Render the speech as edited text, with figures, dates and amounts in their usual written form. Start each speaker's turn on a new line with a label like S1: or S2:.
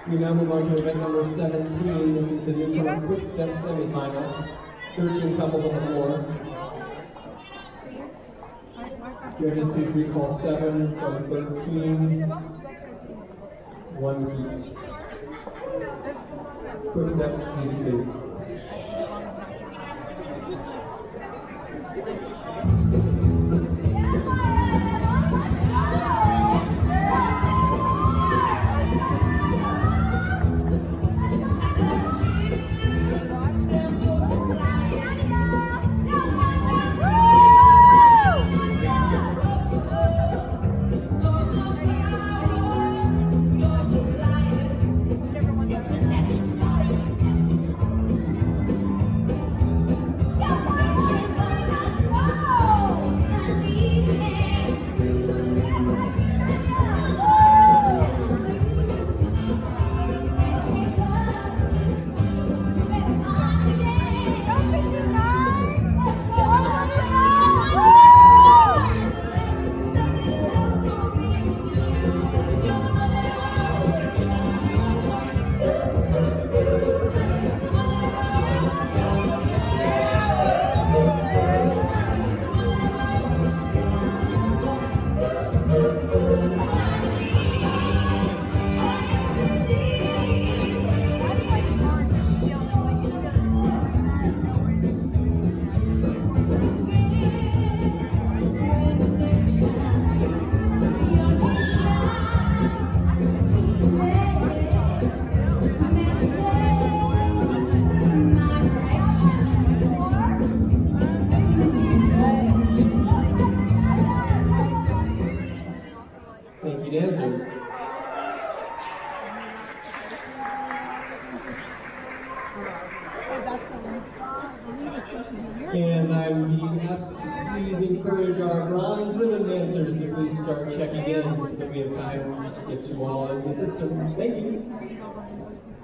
S1: We now move on to event number 17. This is the newcomer quick step semifinal. 13 couples on the floor. Judges, please recall 7 from 13. 1 heat. Quick step, music please. Thank you, dancers. And I'm being asked to please encourage our bronze ribbon dancers to please start checking in so that we have time to get you all in the system. Thank you.